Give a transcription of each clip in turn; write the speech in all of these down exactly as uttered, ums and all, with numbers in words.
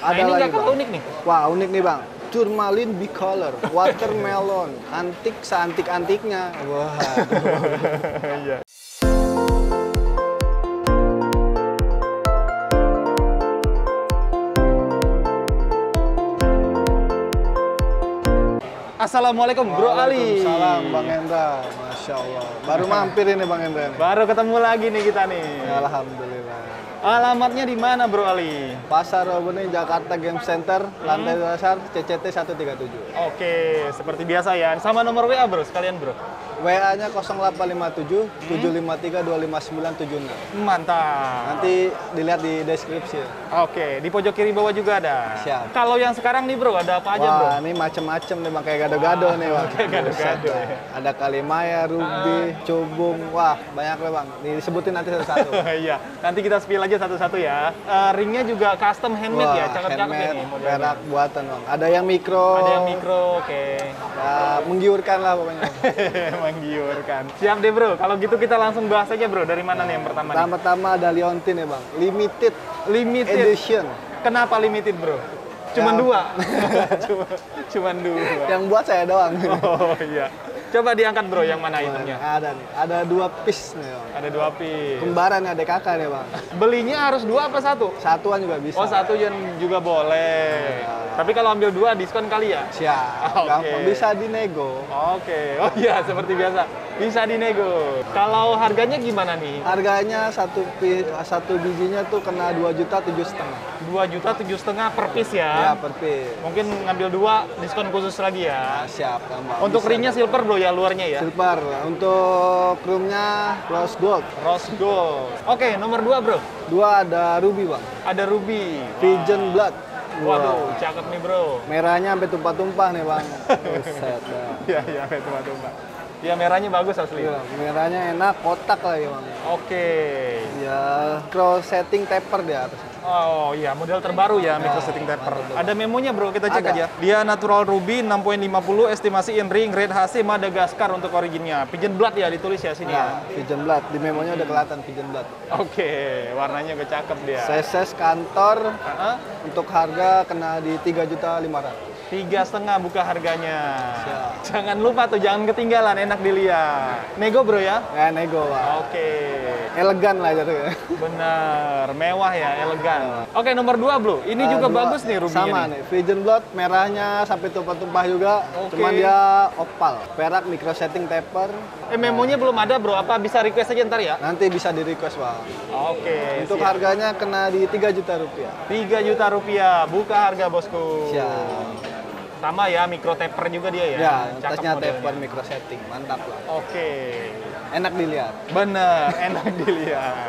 Nah, Ada ini lagi, nggak kalah Bang. unik nih. Wah, unik nih, Bang. Tourmaline bicolor, watermelon, antik seantik-antiknya. Wah. Iya. Assalamualaikum Bro Ali. Waalaikumsalam Bang Hendra. Masya Allah. Baru mampir ini Bang Hendra. Baru ketemu lagi nih kita nih. Alhamdulillah. Alamatnya di mana Bro Ali? Pasar Robeni, Jakarta Game Center, lantai dasar C C T seratus tiga puluh tujuh. Oke, seperti biasa ya. Sama nomor W A Bro sekalian Bro. W A-nya nol delapan lima tujuh tujuh lima tiga dua lima sembilan tujuh enam. Mantap. Nanti dilihat di deskripsi. Oke, di pojok kiri bawah juga ada. Siap. Kalau yang sekarang nih Bro, ada apa aja Bro? Wah, ini macem-macem nih Bang, kayak gado-gado nih Bang. Kayak gado-gado Buset, ya. Ada Kalimaya, Ruby, Cubung, wah banyak lah Bang. Disebutin nanti satu-satu. Iya, nanti kita spill aja satu-satu ya. Eh, ringnya juga custom handmade Wah, ya, cakep-cakep handmade, ini modelnya. perak buatan Bang. Ada yang mikro. Ada yang mikro, oke. Ya, menggiurkan lah pokoknya. Menggiurkan. Siap deh Bro, kalau gitu kita langsung bahas aja Bro. Dari mana nih yang pertama nih? Pertama-tama ada Leontin ya Bang. Limited Limited. edition. Kenapa limited Bro? Cuman Ya. dua. Cuma, cuman dua. Yang buat saya doang. Oh iya. Coba diangkat Bro, yang mana itemnya? Ada nih, ada dua piece nih Bang. Ada dua piece. Kembaran adik kakak nih Bang. Belinya harus dua apa satu? Satuan juga bisa. Oh satu yang juga boleh. Tapi kalau ambil dua diskon kali ya? Siap, Oke. gampang. Bisa dinego. Oke, oh iya seperti biasa. Bisa dinego. Kalau harganya gimana nih? Harganya satu pi- satu bijinya tuh kena dua juta tujuh setengah. dua juta tujuh setengah per piece Ya, ya? per piece. Mungkin ngambil dua, diskon khusus lagi ya? Nah, siap, gampang. Untuk Bisa. ringnya silver bro ya, luarnya ya? Silver. Untuk chrome-nya rose gold. Rose gold. Oke, nomor dua bro. Dua ada ruby bang. Ada ruby. Pigeon blood. Waduh, cakep nih bro. Merahnya sampai tumpah-tumpah nih bang. Buset dah. Iya, iya, tumpah-tumpah. Ya merahnya bagus asli. Iya, merahnya enak, kotak lagi bang. Oke. Ya, cross setting taper di atas. Oh iya, model terbaru ya, micro setting taper. Ada memonya bro, kita cek Ada. aja. Dia natural ruby enam koma lima puluh, estimasi in ring, grade H C Madagaskar untuk originnya. Pigeon blood ya ditulis ya sini Ya, pigeon blood. Di memonya udah kelihatan pigeon blood. ya. Oke, warnanya gue cakep dia. Seses kantor Heeh. untuk harga kena di tiga juta lima ratus. Tiga setengah buka harganya. Siap. Jangan lupa tuh, jangan ketinggalan, enak dilihat. Nego bro ya? Ya, nego bang. Oke, Elegan lah jatuhnya. bener, mewah ya, elegan. Oke, nomor dua bro, ini juga Dua. bagus nih rubinya Sama nih. nih, pigeon blood merahnya sampai tumpah-tumpah juga. Oke. Cuman dia opal. Perak micro setting taper. Eh, memonya belum ada bro, apa bisa request aja ntar ya? Nanti bisa di request bang. Oke, Untuk siap. harganya kena di tiga juta rupiah. tiga juta rupiah, buka harga bosku. Siap. Sama ya, micro taper juga dia ya? Ya, Cakep tasnya modelnya. taper micro setting, mantap lah. Oke, Enak dilihat. bener, enak dilihat.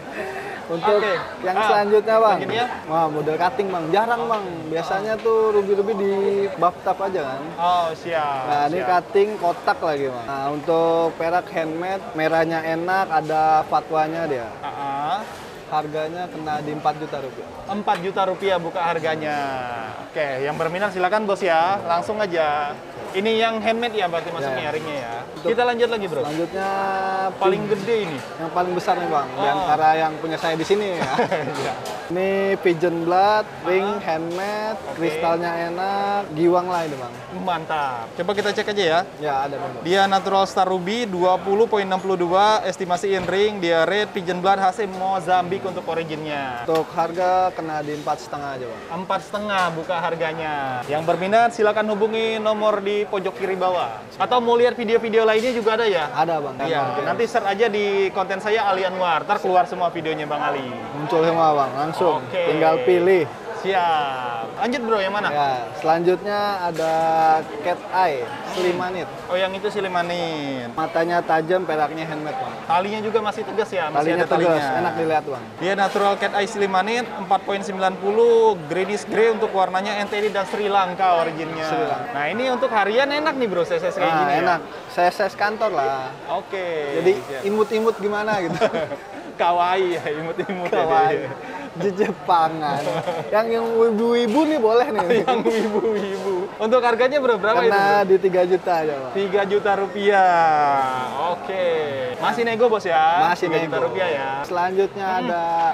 Untuk Oke. yang Ah, selanjutnya bang, yang ini ya? wah model cutting bang, jarang bang. Biasanya tuh ruby-ruby di bathtub aja kan. Oh, siap. Nah ini siap. cutting kotak lagi bang. Nah untuk perak handmade, merahnya enak, ada fatwanya dia. Ah, ah. Harganya kena di empat juta rupiah. empat juta rupiah buka harganya. Oke, yang berminat silakan bos ya, langsung aja. Ini yang handmade ya berarti masuknya Ya. ringnya ya. Untuk- Kita lanjut lagi bro. Selanjutnya Paling gede ini. yang paling besar nih bang, di Oh. antara yang punya saya di sini ya. Iya. Ini pigeon blood, ring handmade, kristalnya enak, giwang lah ini bang. Mantap. Coba kita cek aja ya. Ya ada bang. Dia natural star ruby dua puluh koma enam dua, estimasi in ring, dia red, pigeon blood H C Mozambik untuk originnya. Untuk harga kena di empat setengah aja bang. Empat setengah buka harganya. Yang berminat silakan hubungi nomor di pojok kiri bawah. Atau mau lihat video-video lainnya juga ada ya? Ada bang. Iya, Oke. nanti search aja di konten saya Ali Anwar. Ntar keluar semua videonya Bang Ali. Muncul semua bang, langsung. Oke. Tinggal pilih. Siap. Lanjut bro, yang mana? Ya, selanjutnya ada cat eye, slimanit. Oh, yang itu silimanin. Matanya tajam, peraknya handmade bang. Talinya juga masih tegas ya? Masih Talinya ada talinya. tegas, enak dilihat bang. Dia natural cat eye silimanin empat koma sembilan nol, greenish grey untuk warnanya N T D dan Sri Lanka originnya. Sri Lanka. Nah, ini untuk harian enak nih bro, C S S kayak Nah, gini ya? enak. Saya ses kantor lah. Oke. Jadi siap. imut-imut gimana gitu. Kawaii ya, imut-imut ya. Kawaii. dia. Jepangan. Yang yang wibu-wibu nih boleh nih. Yang wibu-wibu. Untuk harganya bro, berapa itu bro? Karena di tiga juta aja bang. tiga juta rupiah. Oke. Masih nego bos ya? Masih tiga juta nego. rupiah ya. Selanjutnya ada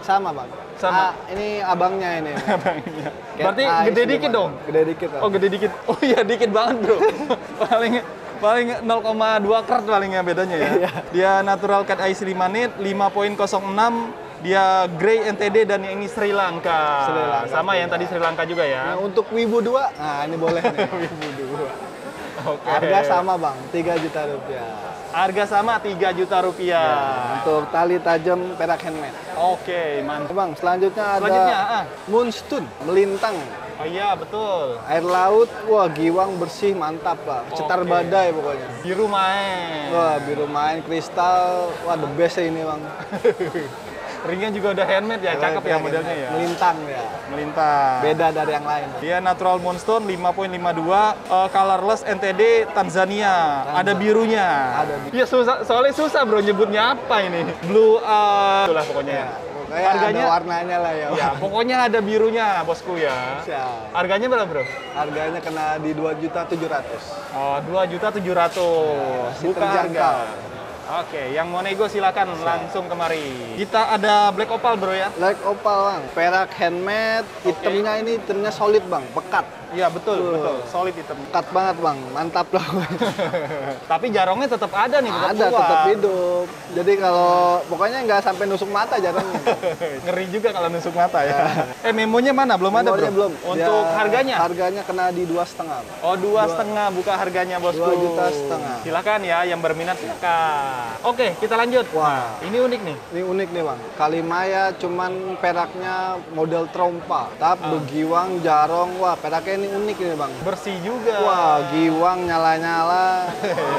Sama bang. Sama. Ah, ini abangnya ini. Abangnya. Cat Berarti Eye gede Sliman. dikit dong? Gede dikit bang. Oh gede dikit. Oh iya dikit banget bro. paling paling nol koma dua karat palingnya bedanya ya. Dia natural cat eye Slimanit lima koma nol enam. Dia Grey N T D dan yang ini Sri Lanka. Sri Lanka Sama juga. yang tadi Sri Lanka juga ya. Nah, untuk Wibu dua, nah ini boleh nih. Wibu dua. Oke. Harga sama bang, tiga juta rupiah. Harga sama tiga juta rupiah. Ya, untuk tali tajam perak handmade. Oke, mantap. Bang, selanjutnya ada Selanjutnya, ah. Moonstone, melintang. Oh iya, betul. Air laut, wah giwang bersih, mantap pak. Cetar Oke. badai pokoknya. Biru main. Wah, biru main, kristal, wah the best ya ini bang. Ringnya juga udah handmade ya, cakep ya modelnya ya. Melintang ya, Melintang. beda dari yang lain. Dia natural moonstone lima koma lima dua, uh, colorless N T D Tanzania. Ada birunya. Ada biru. Iya susah, soalnya susah bro nyebutnya apa ini. Blue, uh, itulah pokoknya ya. Kayak Harganya? ada warnanya lah ya. Ya, pokoknya ada birunya bosku ya. Siap. Harganya berapa bro? Harganya kena di dua juta tujuh ratus. Oh, dua juta tujuh ratus. Masih Buka terjangkau. harga. Oke, yang mau nego silakan langsung kemari. Kita ada black opal bro ya. Like opal bang, perak handmade, hitamnya ini hitamnya solid bang, pekat. Iya betul, Tuh. betul. Solid hitam. Pekat banget bang, mantap lah. Tapi jarongnya tetap ada nih, tetap Ada, keluar. tetap hidup. Jadi kalau pokoknya nggak sampai nusuk mata jarangnya. Ngeri juga kalau nusuk mata ya. eh memonya mana? Belum ada bro? Nomornya belum. Untuk Dia- harganya? Harganya kena di dua setengah. Oh dua setengah buka harganya bosku. Dua juta setengah. Silakan ya yang berminat silakan. Oke kita lanjut. Wah. Nah, ini unik nih. Ini unik nih bang. Kalimaya cuman peraknya model trompa. Tapi Ah. begiwang, jarong, wah peraknya ini unik nih bang. Bersih juga. Wah, giwang nyala-nyala.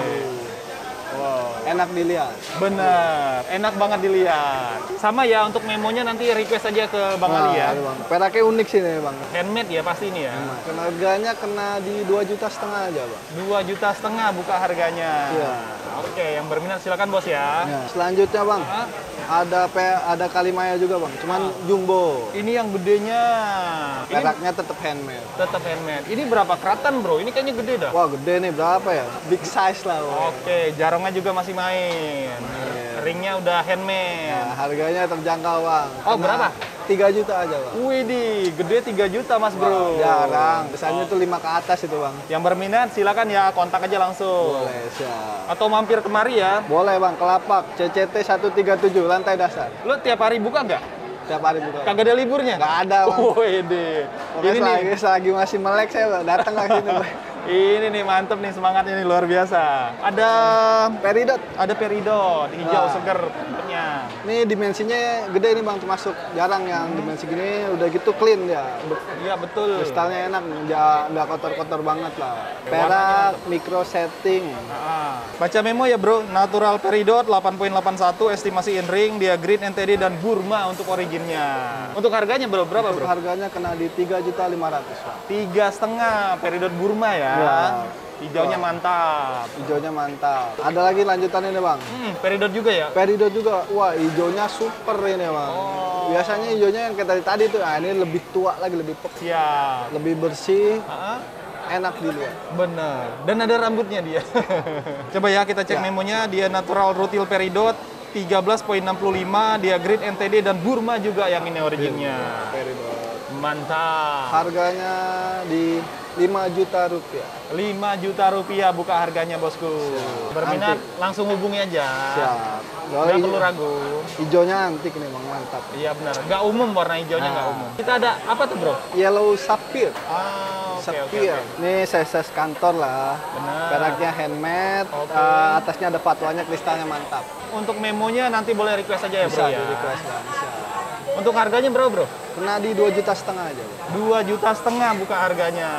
Wow. Enak dilihat. Bener, enak banget dilihat. Sama ya untuk memonya nanti request aja ke Bang Nah, Ali ya. ini, Bang. Peraknya unik sih nih bang. Handmade ya pasti ini ya. Nah, kena harganya kena di dua juta setengah aja bang. Dua juta setengah buka harganya. Iya. Oke, yang berminat silakan bos ya. Ya. Selanjutnya bang, Hah? ada pe ada kalimaya juga bang. Cuman Ah. jumbo. Ini yang gedenya. Ini Peraknya tetap handmade. tetap handmade. Ini berapa keratan bro? Ini kayaknya gede dah. Wah gede nih, berapa ya? Big size lah. Bang. Oke, jarongnya juga masih main. Ringnya udah handmade. Nah, harganya terjangkau bang. Oh, Kena berapa? tiga juta aja bang. Widih, gede tiga juta mas bro. Jarang, biasanya tuh lima ke atas itu bang. Yang berminat silakan ya kontak aja langsung. Boleh, siap. Atau mampir kemari ya. Boleh bang, Kelapak, C C T seratus tiga puluh tujuh, lantai dasar. Lo tiap hari buka nggak? Tiap hari buka. Kagak ada liburnya? Nggak ada bang. Widih. Pokoknya Ini nih, selagi, selagi masih melek saya Bang, datang lah sini bang. ini nih mantep nih semangatnya nih luar biasa. Ada Peridot. ada peridot hijau Wah. seger bentuknya. Ini dimensinya gede nih bang, termasuk jarang yang dimensi gini udah gitu clean ya. Be- Iya betul. Kristalnya enak, nggak nggak kotor-kotor banget lah. Perak, micro setting. Ah. Baca memo ya bro, natural peridot delapan koma delapan satu, estimasi in ring, dia green N T D dan Burma untuk originnya. Untuk harganya bro, berapa Untuk bro? harganya kena di tiga juta lima ratus bang. Tiga setengah peridot Burma ya. Ya. Hijaunya Wah. mantap. Hijaunya mantap. Ada lagi lanjutannya nih bang. Hmm, peridot juga ya? Peridot juga, wah hijaunya super ini bang. Oh. Biasanya hijaunya yang kayak tadi tadi tuh, nah ini lebih tua lagi, lebih pek, Siap. lebih bersih, Ah, enak dilihat. bener. Dan ada rambutnya dia. Coba ya kita cek Ya. memonya. Dia natural rutil peridot tiga belas koma enam lima, dia green N T D dan Burma juga yang ini originnya. Peridot. Mantap. Harganya di lima juta rupiah. lima juta rupiah buka harganya bosku. Berminat Antik. langsung hubungi aja. Siap. Nggak Kalau perlu ragu. hijaunya antik nih bang, mantap. Iya benar. Nggak umum warna hijaunya nggak Nah. umum. Kita ada apa tuh bro? Yellow sapphire. Ah, oke oke. Sapphire. oke. Ini size kantor lah. Benar. Peraknya handmade. Oke. eh, atasnya ada patwanya, kristalnya mantap. Untuk memonya nanti boleh request aja ya bro Bisa ya. di request bang. Siap. Untuk harganya bro bro? Kena di dua juta setengah aja bang. Dua juta setengah buka harganya.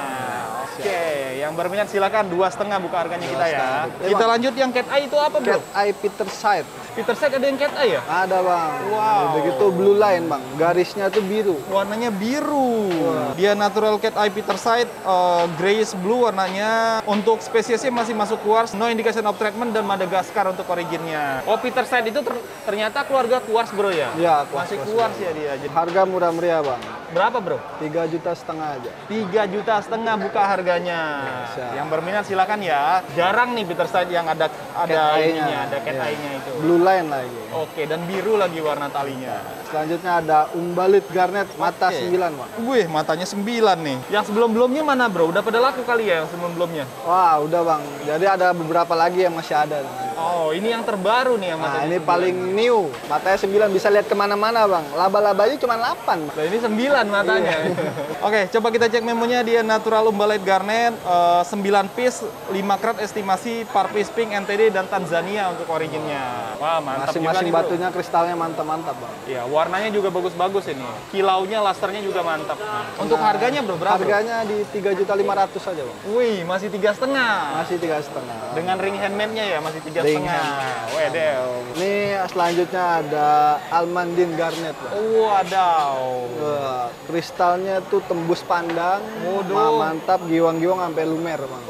Oke, yang berminat silakan dua setengah buka harganya Dua kita ya. setengah. Kita lanjut yang cat eye itu apa bro? Cat eye Peter Side. Peter Set ada yang cat eye ya? Ada bang. Wow. Begitu blue line bang. Garisnya tuh biru. Warnanya biru. Dia natural cat eye Peter Side, uh, grayish blue warnanya. Untuk spesiesnya masih masuk quartz, no indication of treatment dan Madagaskar untuk originnya. Oh Peter Side itu ter- ternyata keluarga quartz bro ya? Iya, quartz, Masih quartz, quartz ya dia. Jadi, Harga murah meriah bang. berapa bro? Tiga juta setengah aja. Tiga juta setengah buka harganya. Siap. Yang berminat silakan ya. Jarang nih Peter Side yang ada ada Cat eye-nya. ininya, ada cat Iya. eye-nya itu. Blue line lagi. Oke, dan biru lagi warna talinya. Selanjutnya ada umbalit garnet mata Oke. sembilan, Bang. Wih, matanya sembilan nih. Yang sebelum-belumnya mana, bro? Udah pada laku kali ya yang sebelum-belumnya? Wah, udah, Bang. Jadi ada beberapa lagi yang masih ada. Oh, ini yang terbaru nih yang Nah, matanya ini sembilan. paling new. Matanya sembilan, bisa lihat kemana-mana, Bang. Laba-labanya cuma delapan. Nah, ini sembilan matanya. Oke, coba kita cek memonya. Dia natural umbalite garnet, eh, sembilan piece, lima karat estimasi, par piece pink, N T D, dan Tanzania untuk originnya. Wah, mantap juga Masing-masing nih, bro. batunya kristalnya mantap-mantap, Bang. Iya, warnanya juga bagus-bagus ini. Kilaunya, lasternya juga mantap. Untuk harganya, bro, berapa? Bro? Harganya di tiga juta lima ratus aja, Bang. Wih, masih tiga setengah. Masih tiga setengah. Dengan ring handmade-nya ya, masih tiga Ring setengah. handmade. Wedel. Ini selanjutnya ada almandin garnet, Bang. Wadaw. Wah, kristalnya tuh tembus pandang, Waduh. Ma- mantap, giwang-giwang sampai lumer, Bang.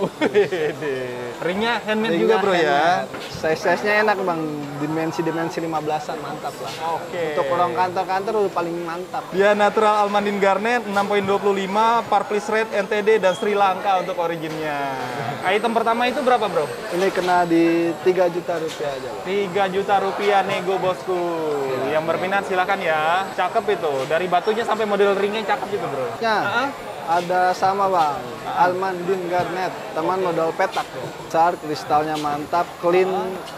Wede. Ringnya handmade Ringnya juga, bro, ya. handmade. Size-size-nya enak, Bang. Dimensi-dimensi lima belasan, mantap lah. Oke. Untuk orang kantor-kantor udah paling mantap. Dia natural almandin garnet enam koma dua lima, par piece red, N T D, dan Sri Lanka untuk originnya. Item pertama itu berapa, bro? Ini kena di tiga juta rupiah aja, Bang. tiga juta rupiah nego, bosku. Yang berminat silakan ya. Cakep itu. Dari batunya sampai model ringnya cakep gitu, bro. Ya, Ah, ada sama, Bang. Almandin garnet, teman modal petak. Besar, kristalnya mantap, clean,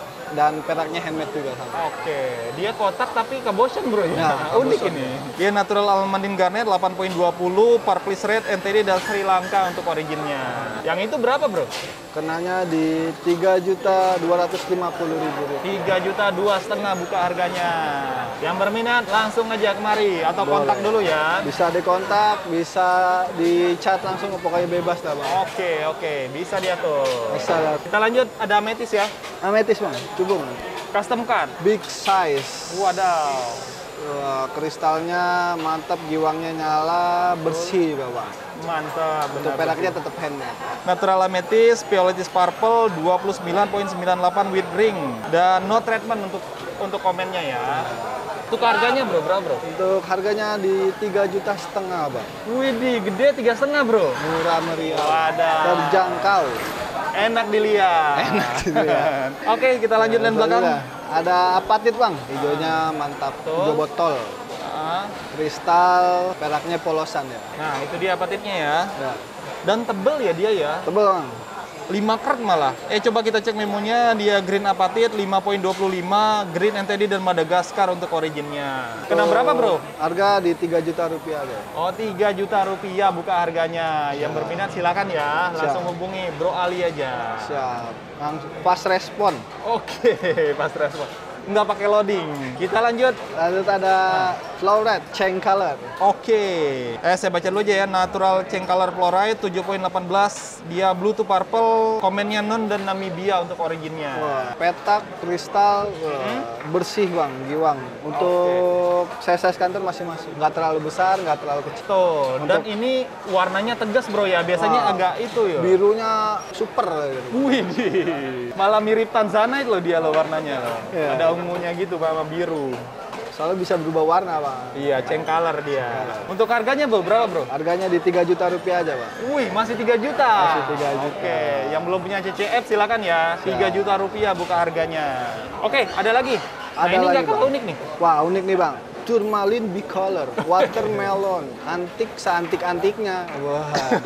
dan peraknya handmade juga sama. Oke, dia kotak tapi kabosan, bro ya. Ya, Unik kabosan. ini. Dia natural almandin garnet delapan koma dua nol, par piece red, N T D, dan Sri Lanka untuk originnya. Yang itu berapa, bro? Kenanya di tiga juta dua ratus lima puluh ribu rupiah. tiga juta dua setengah buka harganya. Yang berminat langsung aja kemari atau Boleh. kontak dulu ya. Bisa dikontak, bisa di chat langsung, pokoknya bebas lah, Bang. Oke, oke, bisa diatur. Bisa lah. Kita lanjut, ada ametis ya. Ametis, Bang, cubung. Custom card. Big size. Wadaw. Wah, kristalnya mantap, giwangnya nyala, bersih juga, Bang. Mantap, Untuk benar. peraknya tetap handmade. Natural amethyst, Pioletis purple, dua puluh sembilan koma sembilan delapan with ring. Dan no treatment untuk untuk komennya ya. Untuk harganya, bro, berapa, bro? Untuk harganya di tiga juta setengah, Bang. Widih, gede tiga setengah, bro. Murah meriah. Wadah. Terjangkau. Enak dilihat. Enak dilihat. Oke, kita lanjut lens belakang. Ada apatit, Bang. Hijaunya mantap. Tuh. Hijau botol. Ah, Kristal, peraknya polosan ya. Nah, itu dia apatitnya ya. Ya. Dan tebel ya dia ya. Tebel, Bang. lima karat malah. Eh, coba kita cek memonya. Dia green apatit lima koma dua lima, green N T D, dan Madagaskar untuk originnya. Kena berapa, bro? Harga di tiga juta rupiah aja. Oh, tiga juta rupiah buka harganya. Yang berminat silakan ya. Langsung Siap. hubungi Bro Ali aja. Siap. Langsung fast respon. Oke, pas respon. Nggak pakai loading. Kita lanjut. Lalu ada Floret, Cheng Color. Oke. Eh, saya baca dulu aja ya. Natural Cheng Color Fluoride tujuh koma satu delapan. Dia blue to purple. Komennya non dan Namibia untuk originnya. Wah, petak, kristal, wah, bersih, Bang, giwang. Untuk size-size kantor masing-masing. Nggak terlalu besar, nggak terlalu kecil. Tuh, dan Untuk- ini warnanya tegas, bro ya. Biasanya Wah. agak itu ya. Birunya super. Gitu. Wih, malah mirip Tanzanite loh dia loh warnanya loh. Iya. Ada ungunya gitu sama biru. Soalnya bisa berubah warna, Bang. Iya, Cheng Color dia. Untuk harganya, bro, berapa, bro? Harganya di tiga juta rupiah aja, Bang. Wih, masih tiga juta. Masih tiga juta. Oke, yang belum punya C C F silakan ya. tiga juta rupiah buka harganya. Oke, ada lagi. Nah, Ada ini nggak lagi, kalah Bang. unik nih. Wah, unik nih, Bang. Tourmaline bicolor, watermelon, antik seantik-antiknya. Wah.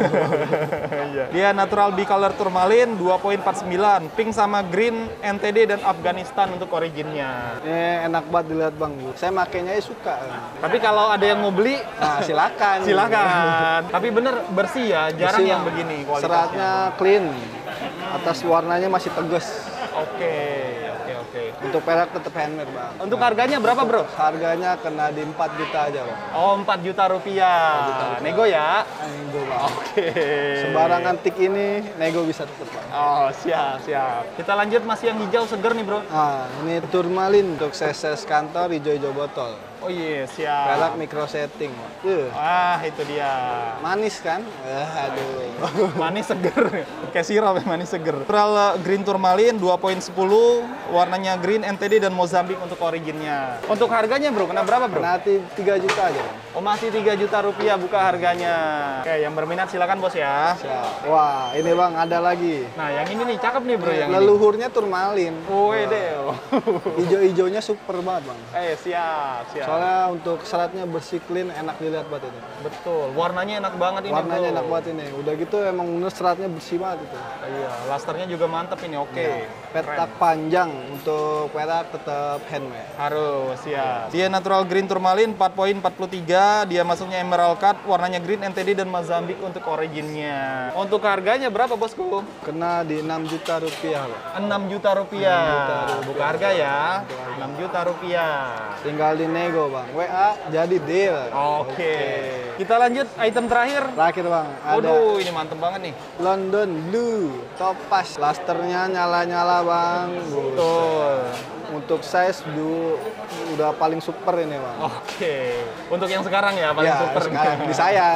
Iya. Dia natural bicolor tourmaline dua koma empat sembilan, pink sama green, N T D, dan Afghanistan untuk originnya. Ini enak banget dilihat, Bang. Saya makainya ya suka. Tapi kalau ada yang mau beli, Nah, silakan. silakan. Tapi bener bersih ya, jarang Bersih, yang Bang. begini kualitasnya. Seratnya clean. Atas warnanya masih tegas. Oke, oke, oke. Untuk perak tetap handmade, Bang. Untuk harganya berapa, bro? Harganya kena di empat juta aja, Bang. Oh, empat juta rupiah. Nego ya. Nego, Bang. Oke. Sembarang antik ini nego bisa tetap, Bang. Oh, siap, siap. Kita lanjut masih yang hijau seger nih, bro. Nah, ini tourmaline untuk size kantor hijau-hijau botol. Oh iya, siap. Perak micro setting. Tuh, Wah, itu dia. manis kan? Eh, aduh. Manis seger. Kayak sirup ya, manis seger. Natural green tourmaline dua koma satu nol, warnanya green, N T D, dan Mozambik untuk originnya. Untuk harganya bro, kena berapa bro? Nanti tiga juta aja, Bang. Oh, masih tiga juta rupiah buka harganya. Oke, yang berminat silakan bos ya. Siap. Wah, ini Bang, ada lagi. Nah, yang ini nih, cakep nih bro yang Leluhurnya turmalin. Oh, deh. Ijo-ijonya super banget, Bang. Eh, siap, siap. Soalnya untuk seratnya bersih, clean, enak dilihat banget ini. Betul, warnanya enak banget ini Warnanya bro. enak banget ini. Udah gitu emang bener seratnya bersih banget itu. Iya, lasternya juga mantep ini, oke. Ya, petak panjang untuk perak tetap handmade. Harus, ya. Dia natural green turmalin empat koma empat tiga, dia masuknya emerald cut, warnanya green, N T D, dan Mozambik untuk originnya. Untuk harganya berapa bosku? Kena di enam juta rupiah, Bang. enam juta rupiah. enam juta rupiah. Buka harga ya. enam juta rupiah. Tinggal di nego, Bang. W A jadi deal. Oke. Kita lanjut item terakhir. Terakhir, Bang. Ada Waduh, ini mantep banget nih. London Blue Topaz. Lasternya nyala-nyala, Bang. Betul. Untuk size du, udah paling super ini, Bang. Oke. Untuk yang sekarang ya, paling Ya, super. sekarang di saya.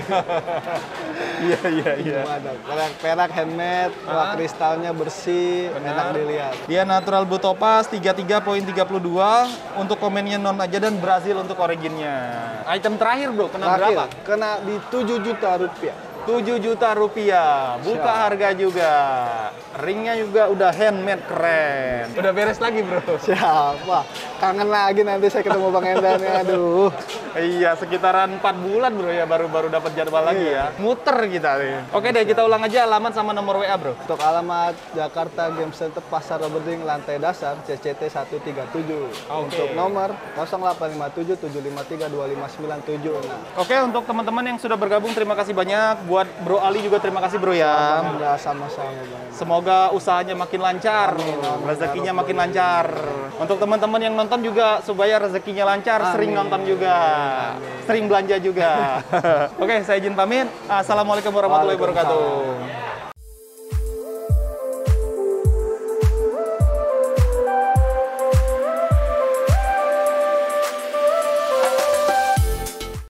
Iya, iya, iya. Perak-perak handmade, wah, kristalnya bersih, enak dilihat. Dia natural blue topaz tiga puluh tiga koma tiga dua untuk komennya non aja dan Brazil untuk originnya. Item terakhir bro, kena Terakhir, berapa? kena di tujuh juta rupiah. tujuh juta rupiah. Buka Siap. harga juga. Ringnya juga udah handmade, keren. Udah beres lagi bro. Siapa? Kangen lagi nanti saya ketemu Bang Endan ya. Aduh. Iya, sekitaran empat bulan bro ya baru-baru dapat jadwal lagi ya. Muter kita nih. Oke deh, kita ulang aja alamat sama nomor W A bro. Untuk alamat Jakarta Game Center Pasar Roberding lantai dasar C C T seratus tiga puluh tujuh. Oke. Untuk nomor nol delapan lima tujuh tujuh lima tiga dua lima sembilan tujuh. Nah, Oke, untuk teman-teman yang sudah bergabung terima kasih banyak. Buat Bro Ali juga terima kasih bro ya. ya sama-sama, Bang. Semoga usahanya makin lancar, rezekinya makin lancar. Untuk teman-teman yang nonton juga supaya rezekinya lancar, sering nonton juga, sering belanja juga. Oke, saya izin pamit. Assalamualaikum warahmatullahi wabarakatuh.